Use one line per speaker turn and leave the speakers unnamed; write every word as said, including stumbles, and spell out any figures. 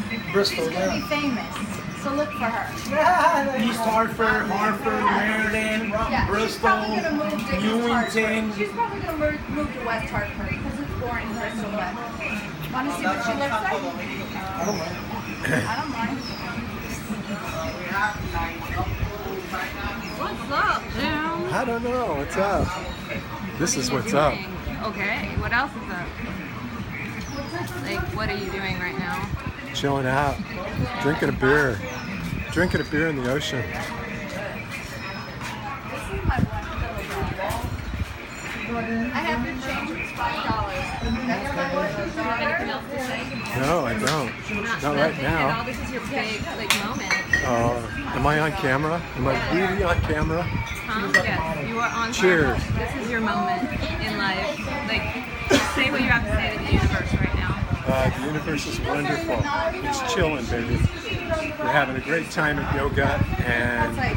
Bristol,
She's gonna
yeah.
be famous. So look for her.
East Hartford, Hartford, Meriden,
Yeah, she's
Bristol,
probably gonna move to East
Newington.
Hartford. She's probably gonna move, move to West Hartford because it's boring in Bristol. But want to see what she looks like?
I don't mind.
I don't mind.
What's up, Jim?
I don't know. What's up? This
What
is
are you
what's up.
doing? Okay, what else is up? Like, what are you doing right now?
Chilling out. Drinking a beer. Drinking a beer in the ocean.
This is my one little dog. I have to change it. It's five dollars.
Anything else to say?
No, I don't.
Not,
Not right
nothing at all.
now.
This is your big, like, moment.
Uh, am I on camera? Am I really on camera?
Huh? Yes, you are on
Cheers.
camera. This is your moment in life. Like, say what you have to say to the universe right now.
Uh, the universe is wonderful. It's chilling, baby. We're having a great time at yoga, and